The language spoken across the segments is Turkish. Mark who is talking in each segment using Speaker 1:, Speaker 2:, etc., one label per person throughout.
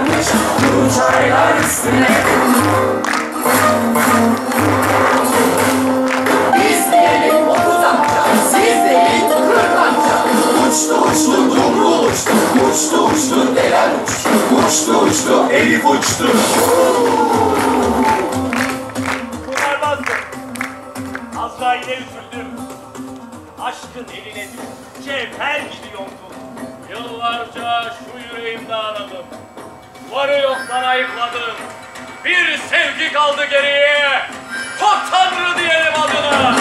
Speaker 1: sarmış kuru çaylar üstüne. Biz diyelim 30 amca, siz deyin 40 amca. Uçtu uçtu dumrul uçtu, uçtu uçtu delen uçtu, uçtu uçtu Elif uçtu.
Speaker 2: Kurtarmazdım. Azrail'e üzüldüm. Aşkın eline düştüm, cevher gibi yondum. Yıllarca şu yüreğimde aradım. Varı yoktan ayıkladım. Bir sevgi kaldı geriye. Kod Tanrı diyelim adına.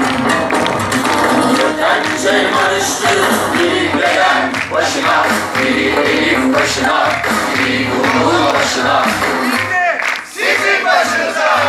Speaker 1: Gökten barıştı, biri beden başına, biri Elif başına, biri Kumru başına.
Speaker 3: Bir de sizin başınıza.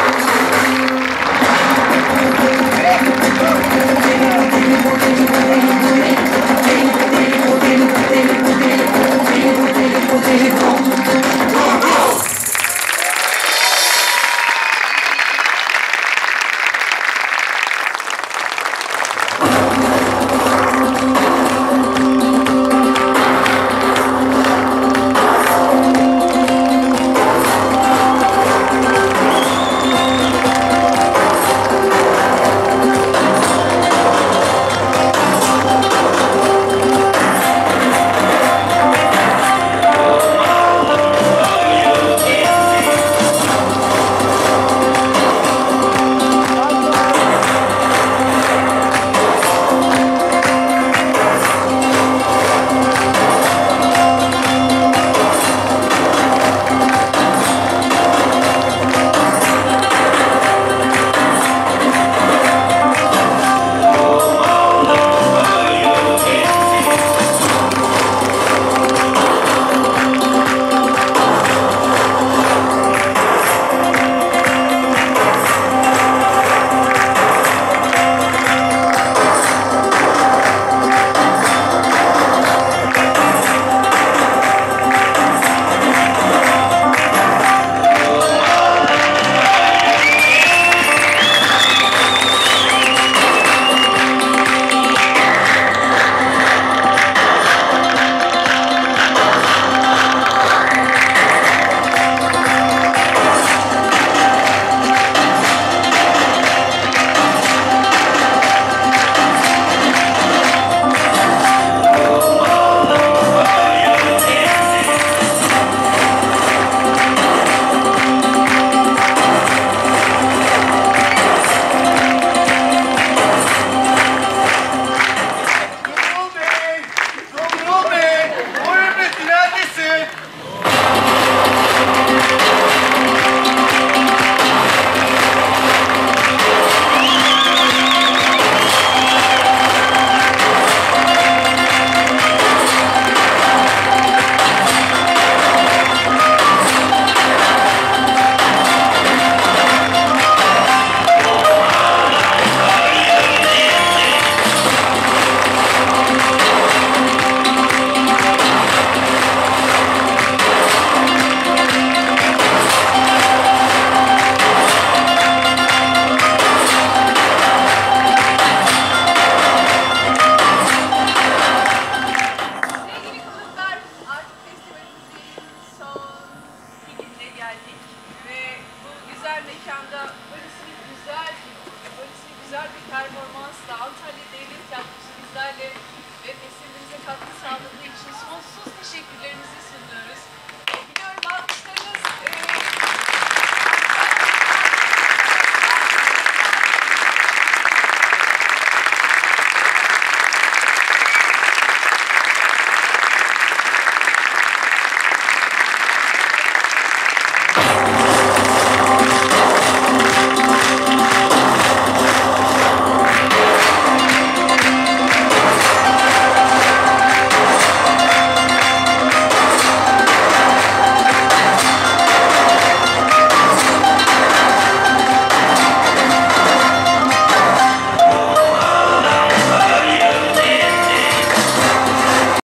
Speaker 4: Performansla Antalya Devlet Tiyatrosu bizlerle ve festivalimize katkı sağladığı için sonsuz teşekkürlerimizi sunuyoruz.